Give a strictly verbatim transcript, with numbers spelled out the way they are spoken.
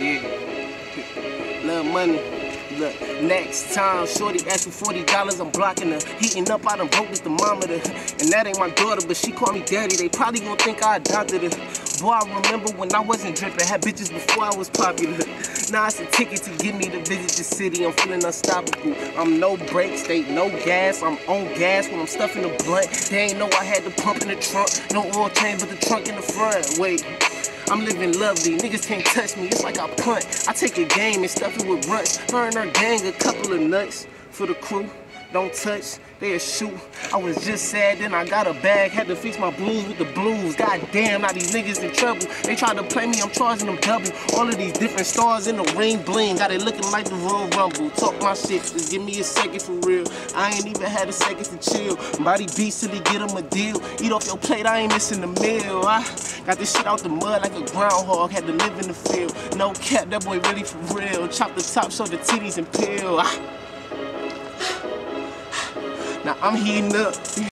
Yeah. Love money. Look, next time shorty ask for forty dollars, I'm blocking her. Heating up, I done broke this thermometer. And that ain't my daughter, but she call me daddy. They probably gon' think I adopted her. Boy, I remember when I wasn't drippin', had bitches before I was popular. Now it's a ticket to get me to visit the city. I'm feeling unstoppable. I'm no brakes, they no gas. I'm on gas when I'm stuffing the blunt. They ain't know I had the pump in the trunk. No oil change, but the trunk in the front. Wait. I'm living lovely, niggas can't touch me, it's like I punt. I take a game and stuff it with runts. Her and her gang, a couple of nuts for the crew. Don't touch, they'll shoot. I was just sad, then I got a bag. Had to fix my blues with the blues. God damn, now these niggas in trouble. They tried to play me, I'm charging them double. All of these different stars in the ring bling. Got it looking like the Royal Rumble. Talk my shit, just give me a second for real. I ain't even had a second to chill. Body beats till he get him a deal. Eat off your plate, I ain't missing the meal. I got this shit out the mud like a groundhog. Had to live in the field. No cap, that boy really for real. Chop the top, show the titties and peel. I Now I'm heating up.